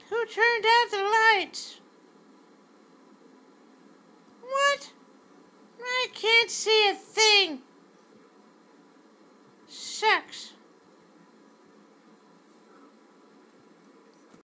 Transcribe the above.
Who turned out the lights? What? I can't see a thing.